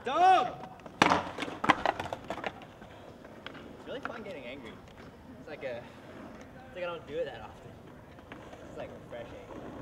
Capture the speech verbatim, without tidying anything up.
Dog! It's really fun getting angry. It's like a, it's like I don't do it that often. It's like refreshing.